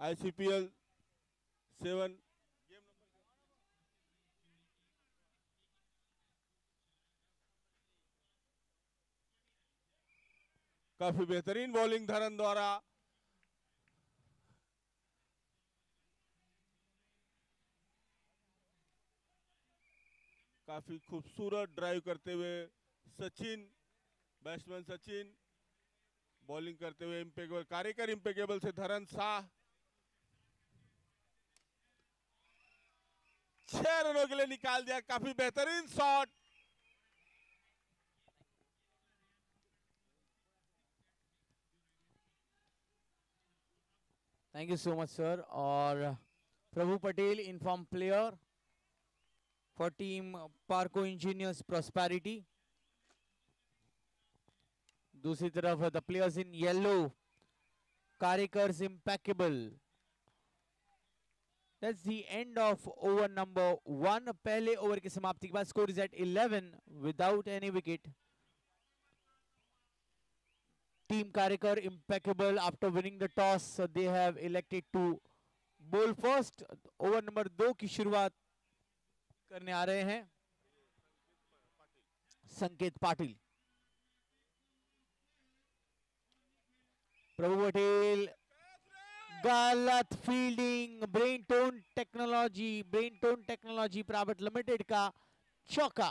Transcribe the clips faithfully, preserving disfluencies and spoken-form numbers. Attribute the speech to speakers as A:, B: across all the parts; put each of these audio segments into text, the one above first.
A: आईसीपीएल seven काफी बेहतरीन bowling धरन द्वारा। काफी खूबसूरत ड्राइव करते हुए सचिन, बैट्समैन सचिन बॉलिंग करते हुए इम्पेकेबल, कार्यकर इम्पेकेबल से धरन शाह छह रनों के लिए निकाल दिया। काफी बेहतरीन shot.
B: Thank you so much sir. और Prabhu Patel in form player for team Parco engineers prosperity. दूसरी तरफ the players in yellow, Karyakars impeccable. That's the end of over number one. पहले ओवर की समाप्ति के बाद score is at eleven without any wicket. Team Karyakar impeccable after winning the toss. They have elected to bowl first. Over number दो की शुरुआत करने आ रहे हैं संकेत पाटिल। प्रभु पटेल गलत fielding. Brain tone Technology Brain tone technology private limited का चौका।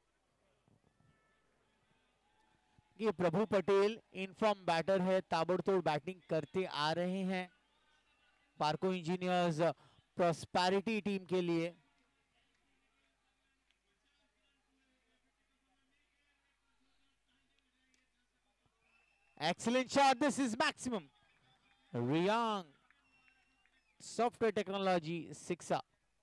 B: ये प्रभु पटेल इनफॉर्म बैटर है, ताबड़तोड़ बैटिंग करते आ रहे हैं पार्को इंजीनियर्स प्रॉस्पेरिटी टीम के लिए। Excellent shot, this is maximum. Riyan software technology sixer.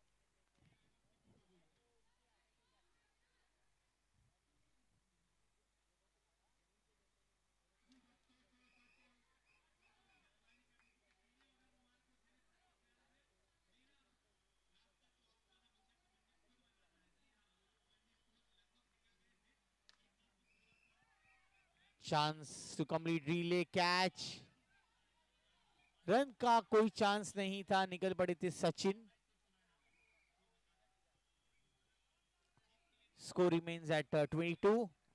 B: Chance to complete relay catch. Run का कोई चांस नहीं था, निकल पड़े थे Sachin. Score remains at twenty two.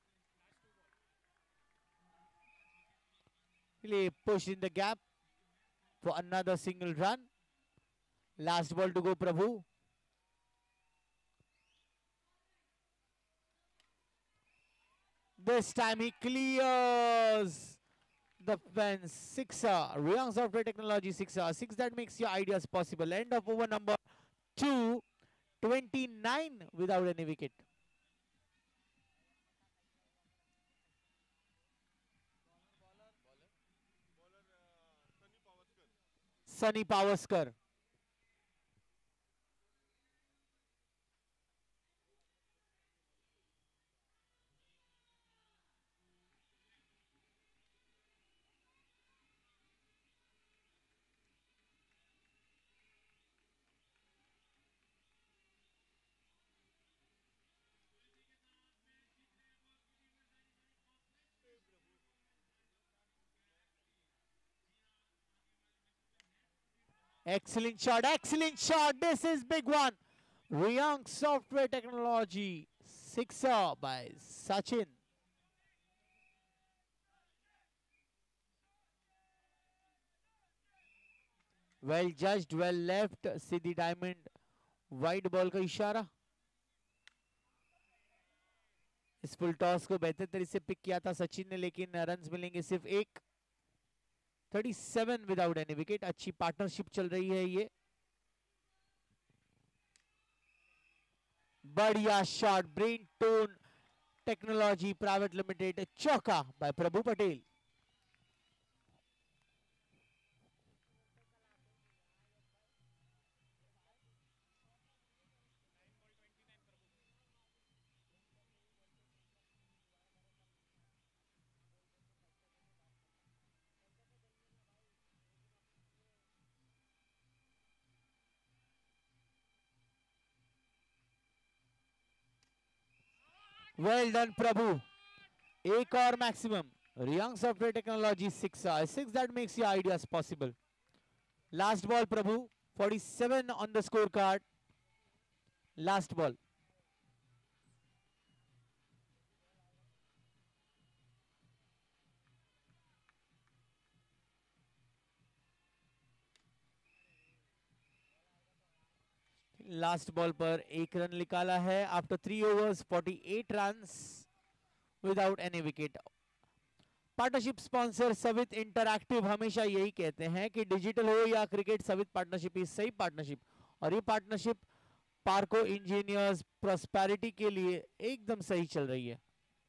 B: Push in the gap for another single run. Last ball to go Prabhu. This time he clears the fence. Sixer. Riyang Software Technology sixer. Six that makes your ideas possible. End of over number two. twenty-nine without any wicket. Sunny Pavaskar. Excellent shot, excellent shot. This is big one. Riyang Software Technology. Sixer by Sachin. Well judged, well left. Siddhi Diamond wide ball का इशारा। इस full toss को बेहतर तरीके से pick किया था सचिन ने, लेकिन रन्स मिलेंगे सिर्फ एक। thirty-seven without any wicket. अच्छी पार्टनरशिप चल रही है ये। बढ़िया shot, Brain tone technology private Limited, चौका by Prabhu Patel. Well done Prabhu. एक और maximum. Riyan software technology six six that makes your ideas possible. Last ball, Prabhu. forty-seven on the scorecard. Last ball. Last ball पर एक रन निकाला है after three overs forty-eight runs without any wicket. Partnership sponsor Savit Interactive हमेशा यही कहते हैं कि digital हो या क्रिकेट, सवित पार्टनरशिप ही सही पार्टनरशिप. और ये पार्टनरशिप पार्को इंजीनियर्स प्रॉस्पेरिटी के लिए एकदम सही चल रही है.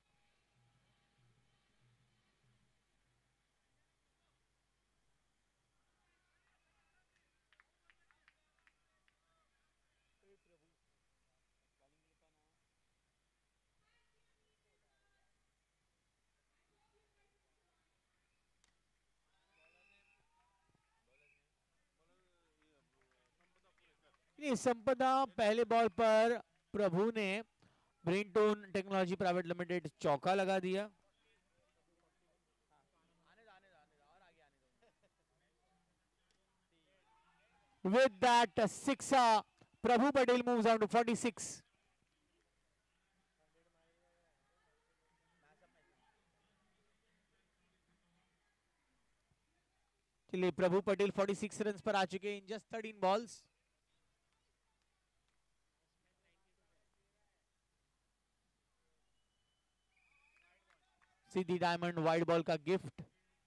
B: संपदा पहले बॉल पर प्रभु ने ब्रेनटोन टेक्नोलॉजी प्राइवेट लिमिटेड चौका लगा दिया. With that uh, sixer, Prabhu Patel moves on to forty-six. चलिए प्रभु पटेल forty-six रन्स पर आ चुके हैं in just thirteen balls. Siddhi Diamond wide ball का gift.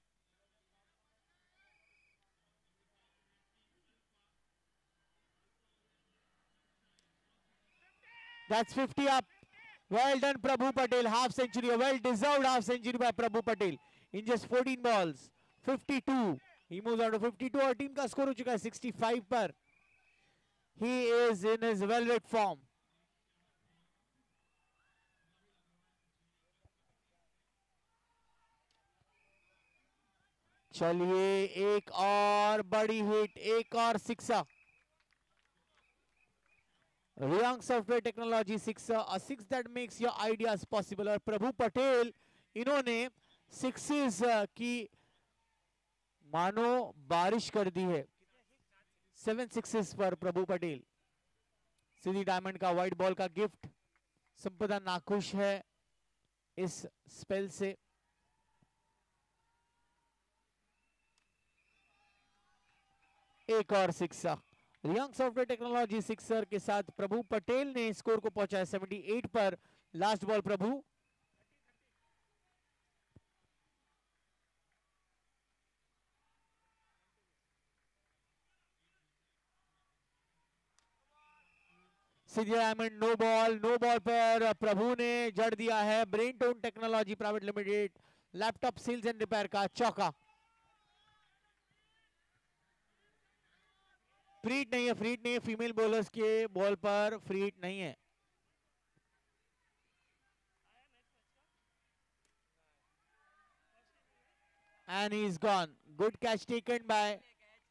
B: That's fifty up. Well done, Prabhu Patel. Half century, a well deserved half century by Prabhu Patel in just fourteen balls. fifty-two. He moves on to fifty-two. और team का score हो चुका है sixty-five पर. He is in his velvet form. चलिए एक और बड़ी हिट, एक और sixer. Riyan software technology six, a six that makes your ideas possible. और प्रभु पटेल इन्होंने सिक्सेस की मानो बारिश कर दी है. सेवन सिक्सेस पर प्रभु पटेल. सीधी डायमंड का वाइट बॉल का गिफ्ट. संपदा नाखुश है इस स्पेल से. एक और sixer. Riyan software technology sixer के साथ प्रभु पटेल ने स्कोर को पहुंचाया अठहत्तर पर. Last ball Prabhu. Siddhi Diamond no ball. No ball पर प्रभु ने जड़ दिया है Brain Tone Technology private Limited laptop sales and repair का चौका. फ्रीट नहीं है, फ्रीट नहीं है. फीमेल बॉलर्स के बॉल पर फ्रीट नहीं है. And he is gone. Good catch taken by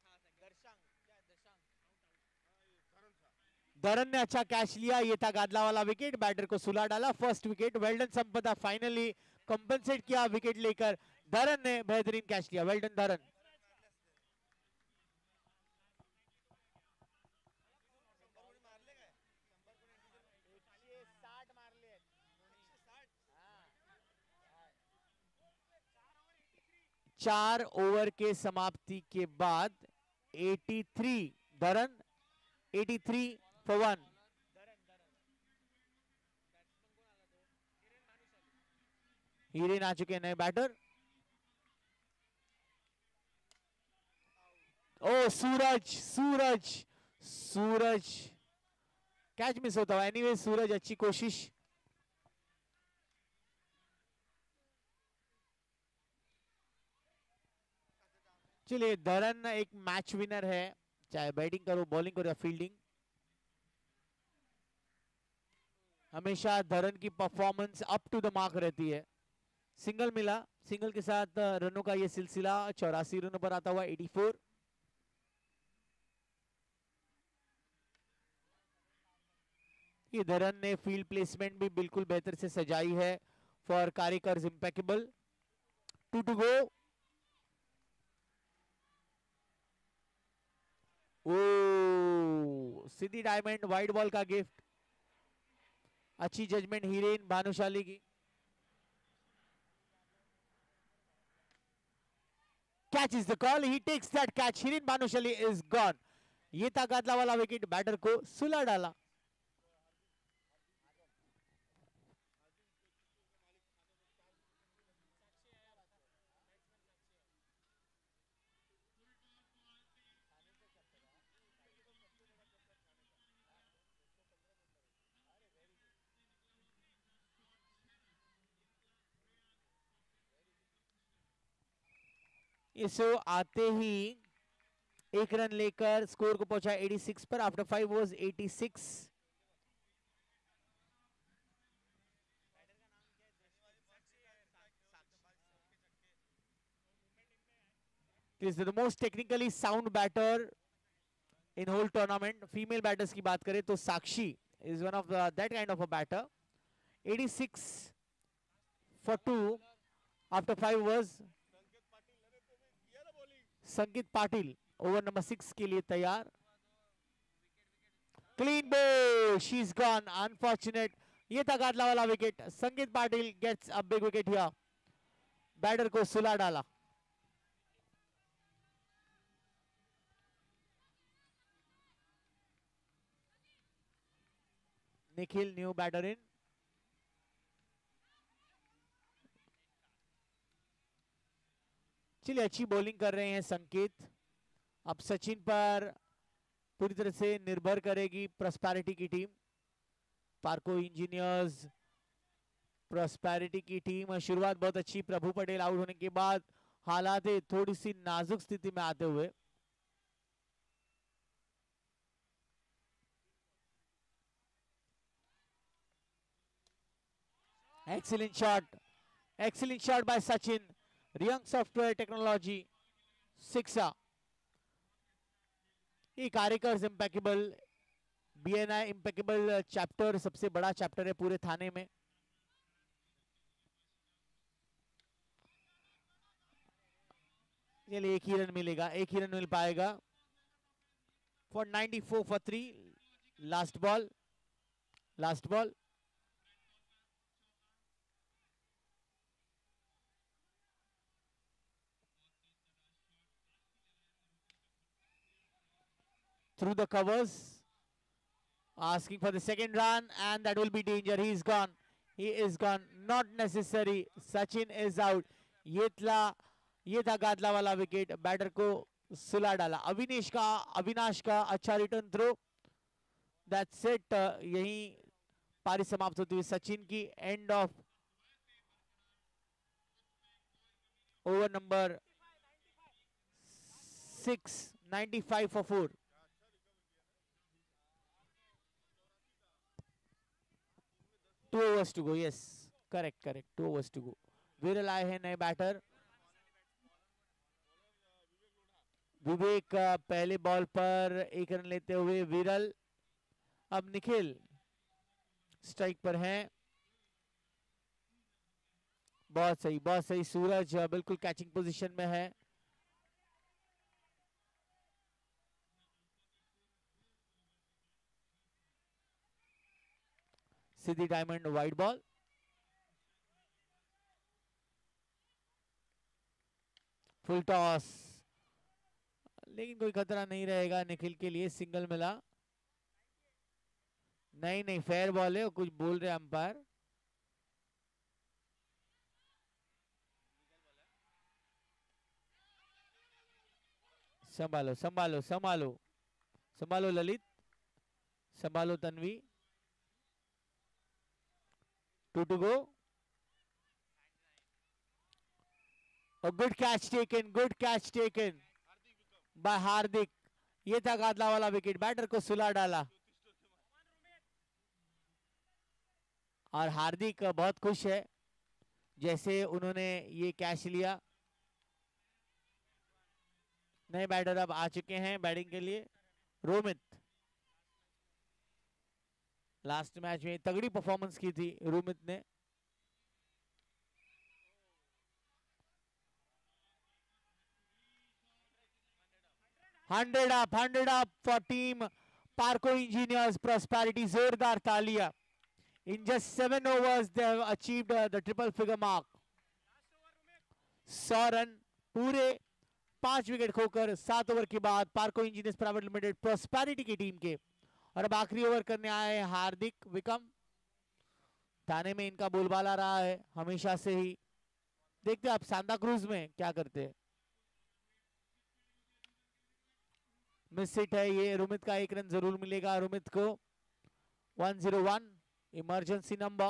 B: धरन ने अच्छा कैच लिया. ये था गादला वाला विकेट. बैटर को सुला डाला. First wicket. Well done Sampada finally compensate किया विकेट लेकर. धरन ने बेहतरीन कैच लिया. वेल्डन धरन. चार ओवर के समाप्ति के बाद तिरासी धरन. तिरासी फॉर वन. हीरेन आ चुके हैं नए बैटर. ओ सूरज, सूरज, सूरज कैच मिस होता हुआ. एनीवे सूरज अच्छी कोशिश. चलिए धरन एक मैच विनर है, चाहे बैटिंग करो, बॉलिंग करो या फील्डिंग. हमेशा धरन की performance up to the mark रहती है. सिंगल मिला. सिंगल के साथ रनों का ये सिलसिला चौरासी रनों पर आता हुआ चौरासी. ये धरन ने फील्ड प्लेसमेंट भी बिल्कुल बेहतर से सजाई है. For Karyakars impeccable. Two to go. ओ सिद्धि डायमंड वाइड बॉल का गिफ्ट. अच्छी जजमेंट हीरेन भानुशाली की. Catch is the call. He takes that catch. Hiren Bhanushali is gone. ये था गादला वाला विकेट. बैटर को सुला डाला. इसो आते ही एक रन लेकर स्कोर को पहुंचा छियासी पर. आफ्टर फाइव ओवर्स छियासी. He is the most technically sound batter in whole tournament. Female batters की बात करें तो साक्षी is one of the, that kind of a batter. eighty-six for two after five overs. संकेत पाटिल ओवर नंबर सिक्स के लिए तैयार. Clean ball. She is gone. Unfortunate. ये था गादला वाला विकेट. Sanket Patil gets a big wicket here. Batter को सुला डाला. Nikhil new batter in. चलिए अच्छी बॉलिंग कर रहे हैं संकेत. अब सचिन पर पूरी तरह से निर्भर करेगी प्रॉस्पेरिटी की टीम. पार्को इंजीनियर्स प्रॉस्पेरिटी की टीम. शुरुआत बहुत अच्छी. प्रभु पटेल आउट होने के बाद हालात थोड़ी सी नाजुक स्थिति में आते हुए. Excellent shot. Excellent shot by Sachin. Riyan Software technology sixer. ये Karyakars impeccable. BNI impeccable chapter सबसे बड़ा चैप्टर है पूरे थाने में. चलिए एक ही रन मिलेगा. एक ही रन मिल पाएगा for ninety four for three. Last ball. Last ball. Through the covers, asking for the second run, and that will be danger. He is gone. He is gone. Not necessary. Sachin is out. ये था ये था गादला वाला wicket. Batter को सुला डाला. अविनेश का अविनाश का अच्छा रिटर्न थ्रो. That's it. यही पारी समाप्त होती हुई. सचिन की end of over number six. Ninety five for four. Two overs to go. Yes correct correct. Two overs to go. Viral आए हैं नए बैटर. विवेक पहले बॉल पर एक रन लेते हुए विरल. अब निखिल स्ट्राइक पर हैं. बहुत सही बहुत सही. सूरज बिल्कुल कैचिंग पोजीशन में है. Siddhi diamond wide ball. Full toss. लेकिन कोई खतरा नहीं रहेगा निखिल के लिए. सिंगल मिला. नहीं नहीं फेयर बॉल है. और कुछ बोल रहे अंपायर. संभालो संभालो संभालो संभालो ललित. संभालो Tanvi. Two to go. A good catch taken. Good catch taken by Hardik. ये था गादला वाला विकेट. बैटर को सुला डाला. और हार्दिक बहुत खुश है जैसे उन्होंने ये कैच लिया. नए बैटर अब आ चुके हैं बैटिंग के लिए. रोमित लास्ट मैच में तगड़ी परफॉर्मेंस की थी रोमित ने. Hundred up, hundred up for team Parco engineers prosperity. जोरदार तालियां. In just seven overs, they have achieved uh, the triple figure mark. सौ रन पूरे पांच विकेट खोकर सात ओवर के बाद Parco engineers private limited prosperity की टीम के. और अब आखिरी ओवर करने आए हार्दिक विकम. थाने में इनका बोलबाला रहा है हमेशा से ही. देखते हैं आप सांता क्रूज में क्या करते हैं. मिस हिट है ये. रोमित का एक रन जरूर मिलेगा रोमित को. One zero one emergency number.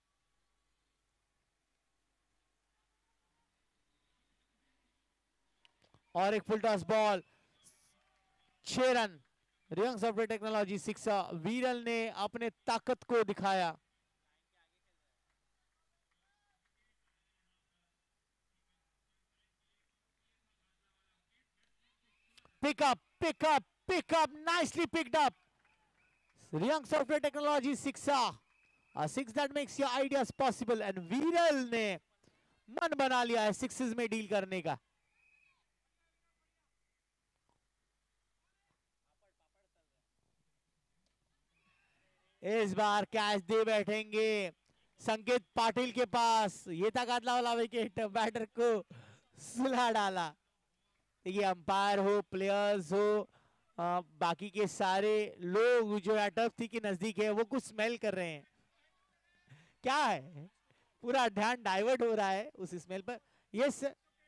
B: और एक फुल टॉस बॉल. छह run. Riyan software technology six. Viral ने अपने ताकत को दिखाया. Pick up, pick up, pick up, nicely picked up. Riang Software Technology six. A six that makes your ideas possible. And Viral ने मन बना लिया है सिक्सेस में डील करने का. इस बार कैच दे बैठेंगे संकेत पाटिल के पास. ये तकातला वाला विकेट बैटर को सुला डाला. देखिए अंपायर हो, प्लेयर्स हो, आ, बाकी के सारे लोग जो टर्फ थी के नजदीक है वो कुछ स्मेल कर रहे हैं. क्या है, पूरा ध्यान डाइवर्ट हो रहा है उस स्मेल पर. Yes,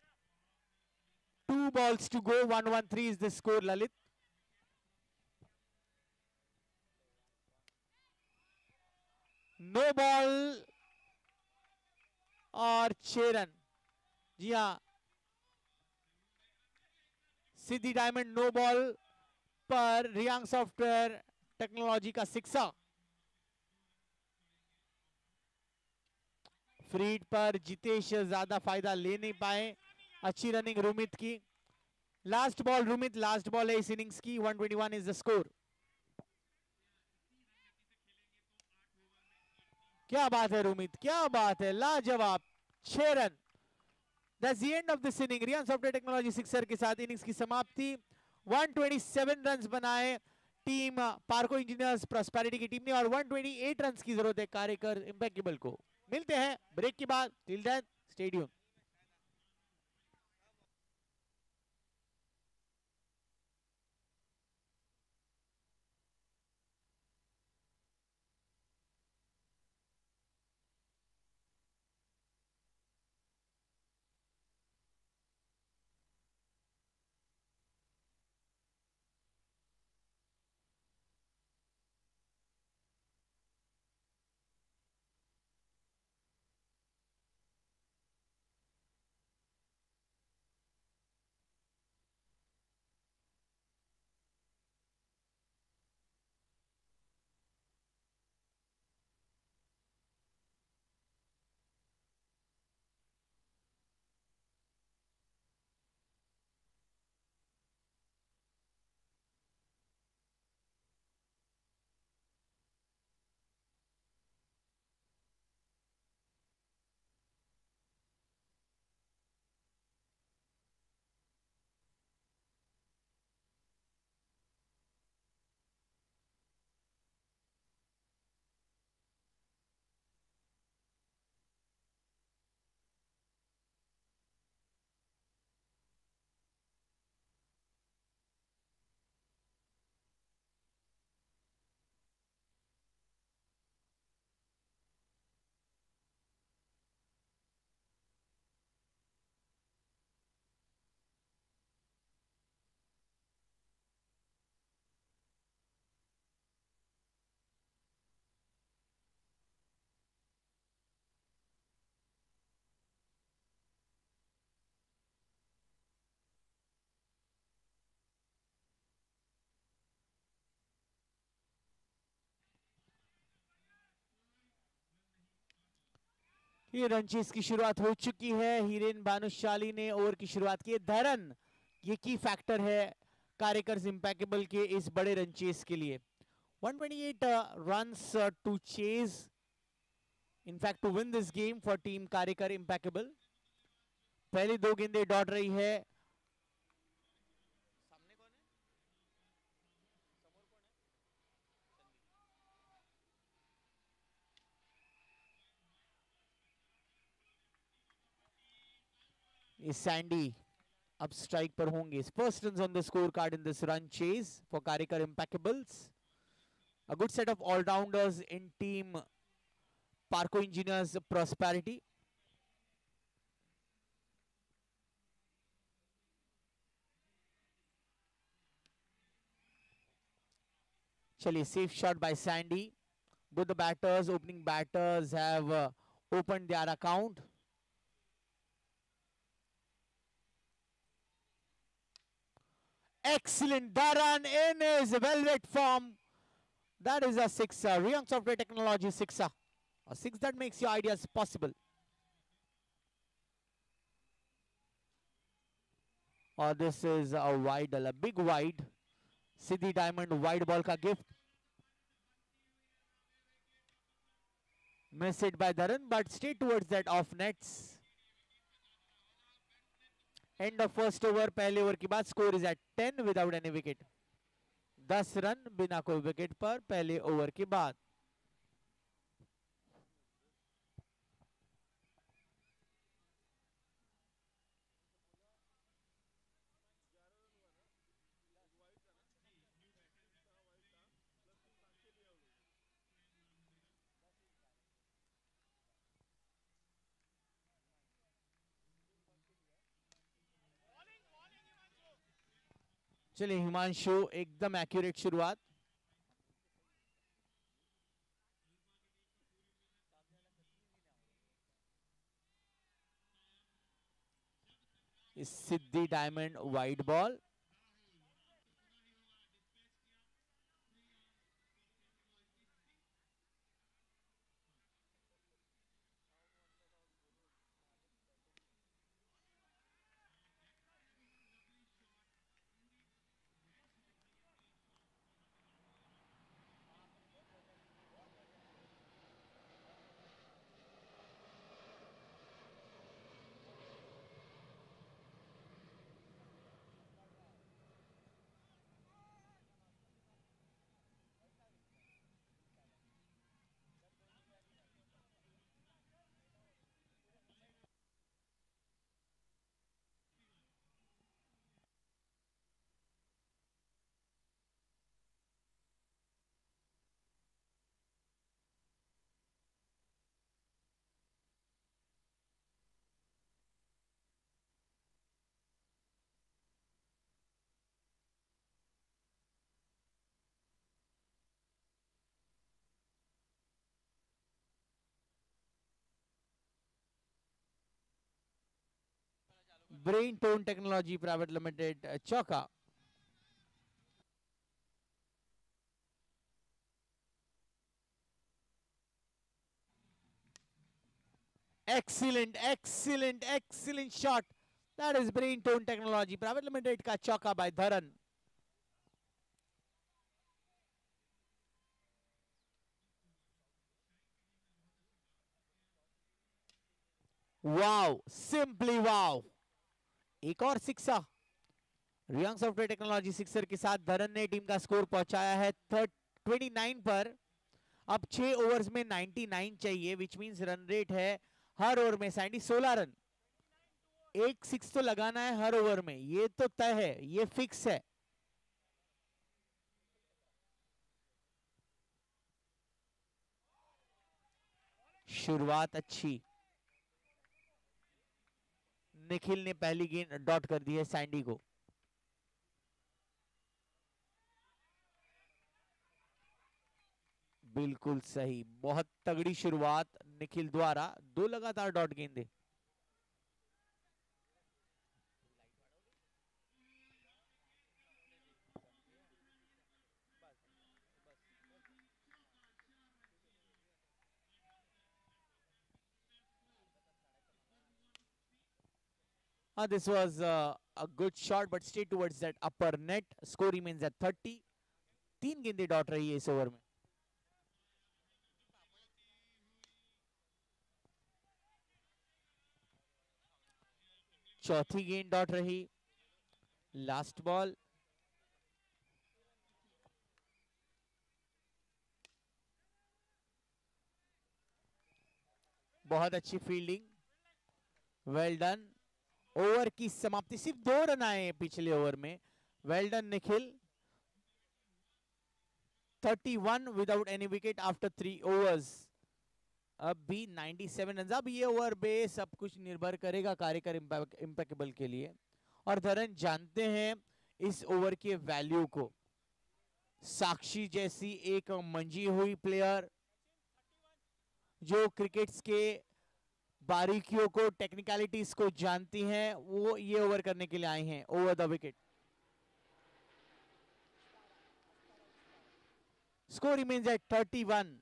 B: two balls to go. One one three is the score Lalit. No ball और छह रन. जी हाँ, सिद्धि डायमंड नो बॉल पर रियांग सॉफ्टवेयर टेक्नोलॉजी का सिक्सा. फ्रीड पर जितेश ज्यादा फायदा ले नहीं पाए. अच्छी रनिंग रुमित की. Last ball Romit, last ball है इस इनिंग्स की. One twenty one is the score. क्या बात है रुमित, क्या बात है, लाजवाब. छह run. That's the end of this inning. Riyan Software Technology sixer के साथ इनिंग्स की समाप्ति. वन ट्वेंटी सेवन रन्स बनाए टीम पार्को इंजीनियर्स प्रॉस्पेरिटी की टीम ने और वन ट्वेंटी एट रन्स की जरूरत है कार्यकर इम्पैक्टेबल को. मिलते हैं ब्रेक के बाद. Till then stay tuned. ये रनचेस की शुरुआत हो चुकी है. हीरेन भानुशाली ने ओवर की शुरुआत की. धरन ये की फैक्टर है कार्यकर्स इम्पैक्टेबल के इस बड़े रनचेस के लिए. One twenty eight runs to chase in fact to win this game for team Karyakar impeccable. पहली दो गेंदें दौड़ रही है. सामने कौन है? ये सैंडी अब स्ट्राइक पर होंगे. First runs on the scorecard in this run chase for Karikar Impeccables. A good set of all-rounders in team Parco Engineers Prosperity. Chaliye, safe shot by Sandy. Both the batters, opening batters have uh, opened their account. Excellent. Dharan in his velvet form. That is a sixer. Riyang Software Technology sixer. A six that makes your ideas possible. Or this is a wide, a big wide. Siddhi Diamond wide ball ka gift. Miss it by Dharan, but stay towards that off nets. End of first over. पहले over के बाद score is at ten without any wicket. दस run बिना कोई wicket पर पहले over के बाद. चलिए हिमांशु एकदम एक्यूरेट शुरुआत. Siddhi diamond wide ball. Brain Tone Technology Private Limited, uh, Chauka. Excellent, excellent, excellent shot. That is Brain Tone Technology Private Limited ka Chauka by Dharan. Wow, simply wow. एक और sixer. Riyan software technology sixer के साथ धरन ने team का score पहुंचाया है उनतीस पर. अब छह ओवर्स में निन्यानवे चाहिए, विच मींस रन रेट है हर ओवर में सैंडी सोलह रन. एक सिक्स तो लगाना है हर ओवर में, ये तो तय है, ये फिक्स है. शुरुआत अच्छी. निखिल ने पहली गेंद डॉट कर दी है सैंडी को. बिल्कुल सही, बहुत तगड़ी शुरुआत निखिल द्वारा. दो लगातार डॉट गेंदे. Uh, this was uh, a good shot, but stay towards that upper net. Score remains at thirty. तीन गेंदे डॉट रही है इस ओवर में. चौथी गेंद डॉट रही. Last ball. बहुत अच्छी फील्डिंग. Well done. ओवर की समाप्ति, सिर्फ दो रन आए हैं पिछले ओवर में। Well done Nikhil. thirty-one without any wicket after three overs. अब भी सत्तानवे रन। अब ये ओवर पे सब कुछ निर्भर करेगा कार्यकर इम्पेकेबल के लिए, और धरन जानते हैं इस ओवर के वैल्यू को। साक्षी जैसी एक मंजी हुई प्लेयर जो क्रिकेट्स के बारीकियों को, टेक्निकलिटीज को जानती हैं, वो ये ओवर करने के लिए आई हैं over the wicket. Score remains at thirty-one।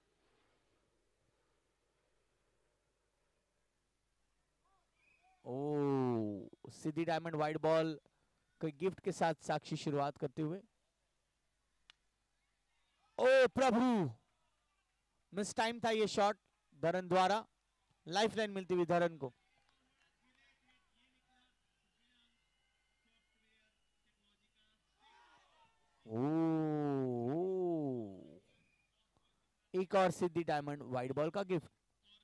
B: ओ सिद्धि डायमंड वाइड बॉल कोई गिफ्ट के साथ साक्षी शुरुआत करते हुए। ओ प्रभु, मिस टाइम था ये शॉट धरन द्वारा। लाइफलाइन मिलती हुई धरन को। ओ, ओ एक और सिद्धि डायमंड वाइड बॉल का गिफ्ट।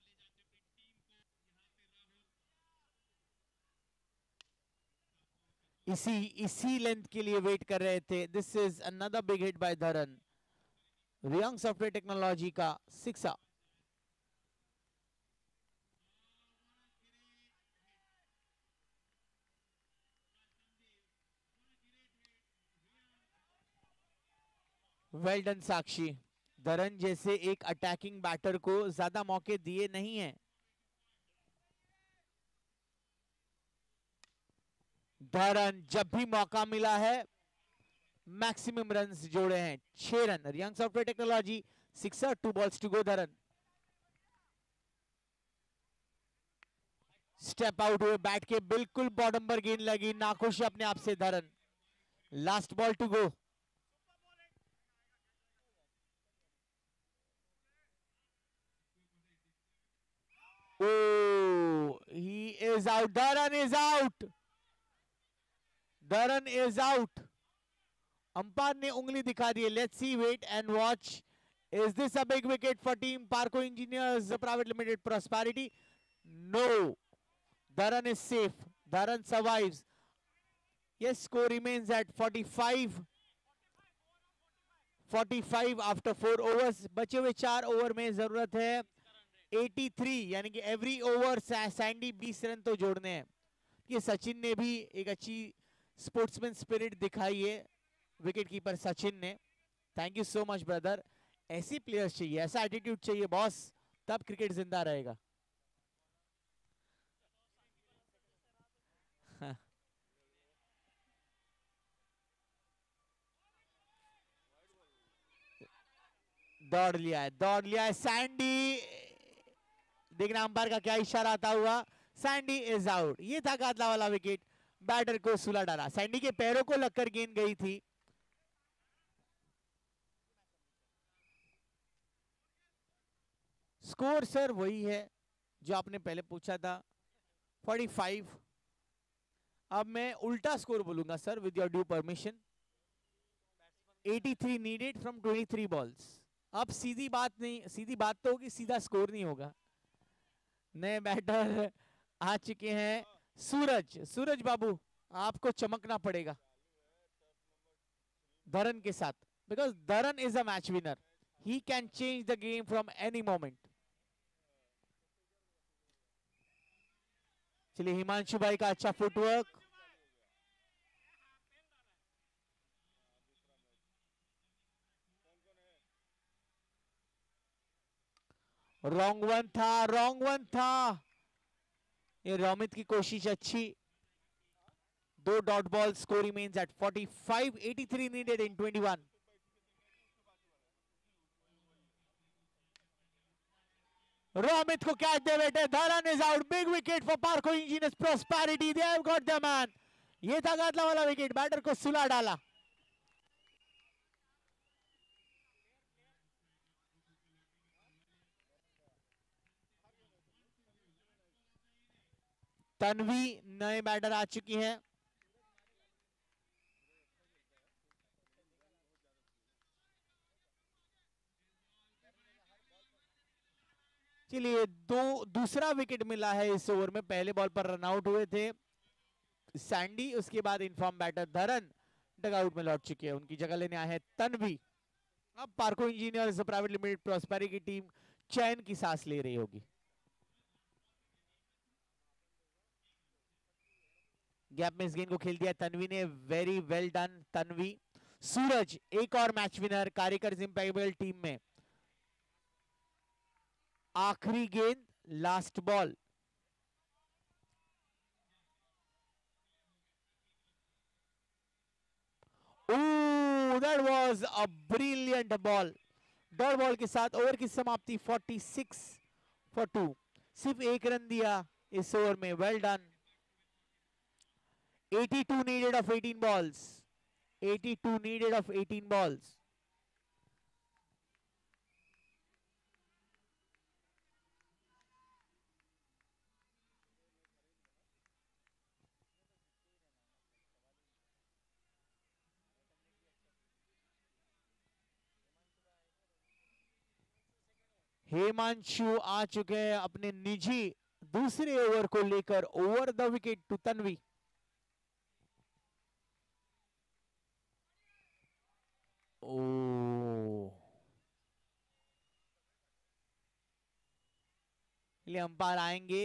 B: इसी इसी लेंथ के लिए वेट कर रहे थे। This is another big hit by Dharan. Riyan software technology का सिक्सा। वेल डन साक्षी। धरन जैसे एक अटैकिंग बैटर को ज्यादा मौके दिए नहीं हैं। धरन जब भी मौका मिला है मैक्सिमम रन्स जोड़े हैं। छह run. Riyan software technology sixer, two balls to go Dharan. Step out हुए, बैट के बिल्कुल बॉटम पर गेंद लगी, नाखुश अपने आप से Dharan. Last ball to go. Oh, he is out. Dharan is out. Dharan is out. Umpire ने उंगली दिखा दी है। Let's see, wait and watch. Is this a big wicket for team Parco engineers private limited prosperity? No, Dharan is safe. Dharan survives. Yes, score remains at forty-five. forty-five after four overs. बचे हुए चार over में जरूरत है तिरासी, यानी कि every over सैंडी बीस रन तो जोड़ने हैं। ये सचिन ने भी एक अच्छी स्पोर्ट्समैन स्पिरिट दिखाई है, विकेट कीपर सचिन ने। Thank you so much brother. ऐसी प्लेयर्स चाहिए, ऐसा एटीट्यूड चाहिए बॉस, तब क्रिकेट जिंदा रहेगा। दौड़ लिया है, दौड़ लिया है सैंडी। देखना अंपायर का क्या इशारा आता हुआ। Sandy is out. ये था गादला वाला विकेट, बैटर को सुला डाला। सैंडी के पैरों को लगकर गेंद गई थी। स्कोर सर वही है जो आपने पहले पूछा था, पैंतालीस। अब मैं उल्टा स्कोर बोलूंगा sir, with your due permission. तिरासी नीडेड फ्रॉम तेईस बॉल्स। अब सीधी बात नहीं, सीधी बात तो होगी, सीधा स्कोर नहीं होगा। नए बैटर आ चुके हैं। सूरज, सूरज बाबू आपको चमकना पड़ेगा धरन के साथ, because Dharan is a match winner. He can change the game from any moment. चलिए, हिमांशु भाई का अच्छा फुटवर्क। रॉन्ग वन था, रॉन्ग वन था। ये रोमित की कोशिश अच्छी। दो dot ball. Score remains at forty-five. eighty-three needed in twenty-one. रोमित को कैच दे बैठे। Dharan is out. Big wicket for Parco engineers prosperity. They have got the man. ये था गादला वाला विकेट, बैटर को सुला डाला। तन्वी नए बैटर आ चुकी हैं। चलिए, दो दूसरा विकेट मिला है इस ओवर में। पहले बॉल पर रन आउट हुए थे सैंडी, उसके बाद इन्फॉर्म बैटर धरन डगआउट में लौट चुके हैं। उनकी जगह लेने आए हैं तन्वी। अब Parco engineers private limited prosperity की टीम चैन की सांस ले रही होगी। गैप में इस गेंद को खेल दिया तन्वी ने, very well done Tanvi. Suraj एक और match winner Karyakar impeccable team में। आखिरी गेंद, last ball. Ooh, that was a brilliant ball. Dot ball के साथ ओवर की समाप्ति छियालीस फॉर टू। सिर्फ एक रन दिया इस ओवर में, well done. eighty-two needed of eighteen balls. eighty-two needed of eighteen balls. Himanshu आ चुके हैं अपने निजी दूसरे ओवर को लेकर, over the wicket to Tanvi. ओ लिए अंपायर आएंगे।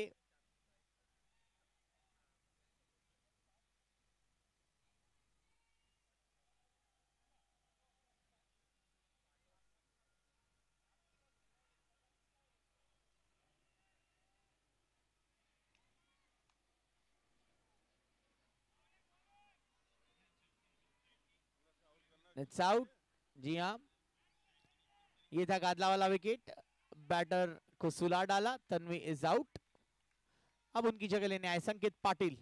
B: It's out. जी हाँ, ये था गादला वाला विकेट, बैटर को सुला डाला। Tanvi is out. अब उनकी जगह लेने आए संकेत पाटिल।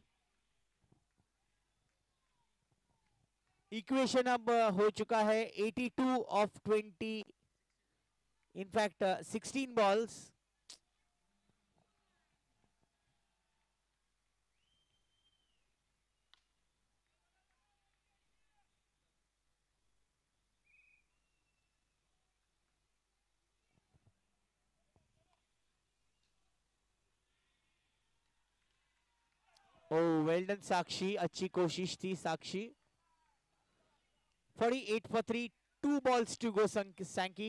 B: इक्वेशन अब हो चुका है eighty-two of twenty, in fact sixteen balls. Oh well done Sakshi, अच्छी कोशिश थी साक्षी। forty-eight for three, two balls to go सैंकी।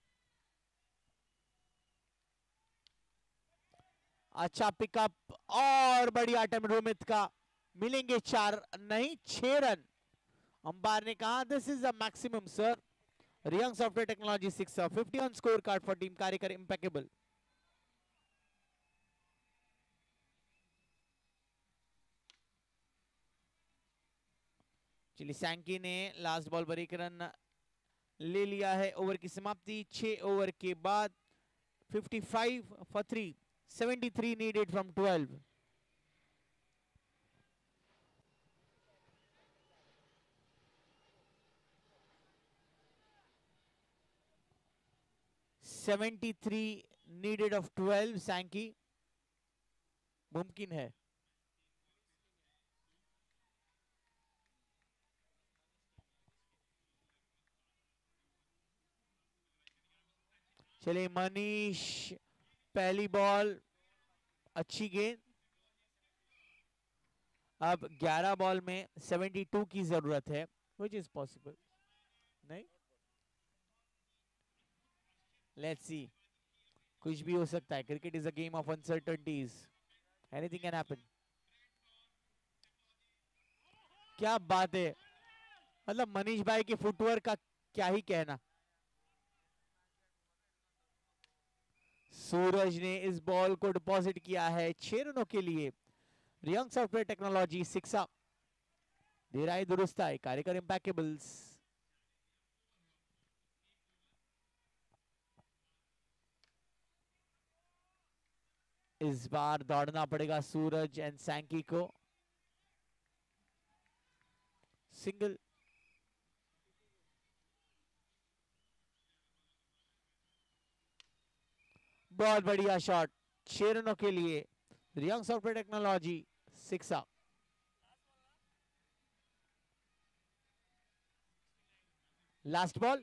B: अच्छा पिकअप और बढ़िया अटेम्प्ट रोमित का, मिलेंगे चार नहीं छह रन। अंपायर ने कहा this is the maximum sir. Riang software technology six, fifty on score card for team Karyakar impeccable. चलिए सैंकी ने लास्ट बॉल पर एक रन ले लिया है। ओवर की समाप्ति छह ओवर के बाद fifty-five for three, seventy-three needed from twelve. seventy-three needed of twelve सैंकी, मुमकिन है। चलिए मनीष, पहली बॉल अच्छी गेंद। अब ग्यारह बॉल में बहत्तर की जरूरत है, which is possible नहीं। लेट्स सी, कुछ भी हो सकता है। Cricket is a game of uncertainties, anything can happen. क्या बात है, मतलब मनीष भाई के फुटवर्क का क्या ही कहना। सूरज ने इस बॉल को डिपॉजिट किया है छह रनों के लिए। रियांग सॉफ्टवेयर टेक्नोलॉजी सिक्सा दे रहा है दुरुस्त है कार्यकर इम्पैकेबल्स। इस बार दौड़ना पड़ेगा सूरज एंड सैंकी को। सिंगल, बहुत बढ़िया शॉट, छह रनों के लिए Riang software technology sixer. Last ball,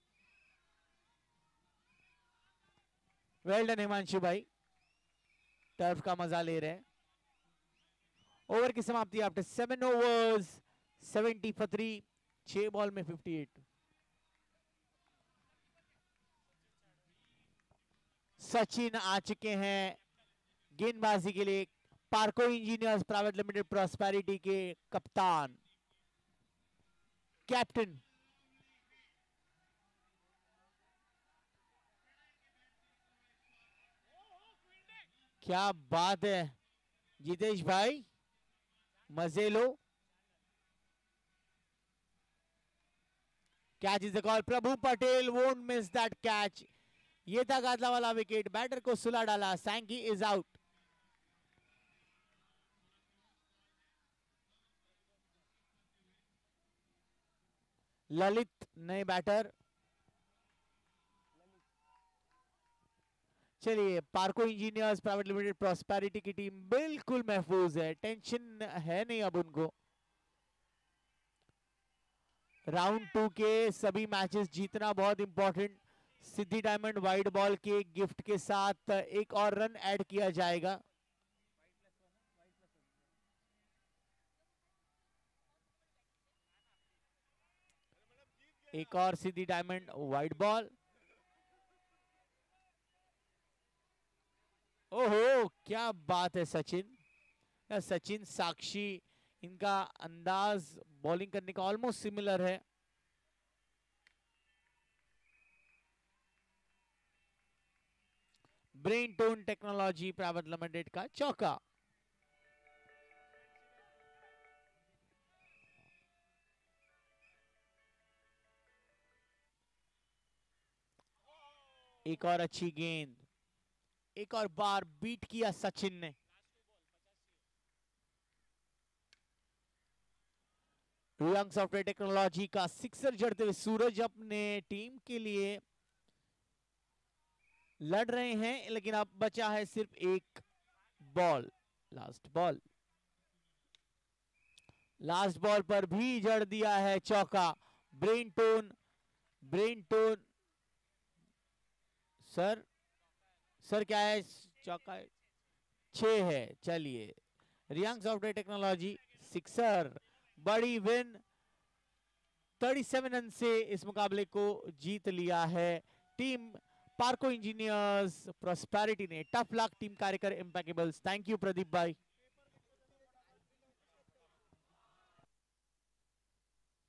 B: well done Himanshu भाई। टर्फ का मजा ले रहे हैं। ओवर की समाप्ति after seven overs seventy for three, छह बॉल में फिफ्टी एट। सचिन आ चुके हैं गेंदबाजी के लिए, Parco engineers private limited prosperity के कप्तान, कैप्टन। क्या बात है जितेश भाई, मजे लो। Catch is the call, Prabhu Patel won't miss that catch. ये था गादला वाला विकेट, बैटर को सुला डाला, सैंकी इज आउट। ललित नए बैटर। चलिए, Parco engineers private limited prosperity की टीम बिल्कुल महफूज है, टेंशन है नहीं अब उनको। राउंड टू के सभी मैचेस जीतना बहुत important. Siddhi diamond wide ball के गिफ्ट के साथ एक और रन ऐड किया जाएगा। एक और सिद्धि डायमंड वाइड बॉल। ओहो क्या बात है सचिन, या सचिन साक्षी, इनका अंदाज बॉलिंग करने का ऑलमोस्ट सिमिलर है। Brain tone technology private limited का चौका। एक और अच्छी गेंद, एक और बार बीट किया सचिन ने। रियांग सॉफ्टवेयर टेक्नोलॉजी का सिक्सर जड़ते हुए सूरज अपने टीम के लिए लड़ रहे हैं, लेकिन अब बचा है सिर्फ एक ball, last ball. Last ball पर भी जड़ दिया है चौका। Brain tone, brain tone sir sir क्या है, चौका छह है। चलिए, रियांग सॉफ्टवेयर टेक्नोलॉजी सिक्सर, बड़ी विन, सैंतीस रन से इस मुकाबले को जीत लिया है टीम पार्को इंजीनियर्स प्रॉस्पेरिटी ने। Tough luck team Karyakar impeccables. Thank you Pradeep भाई।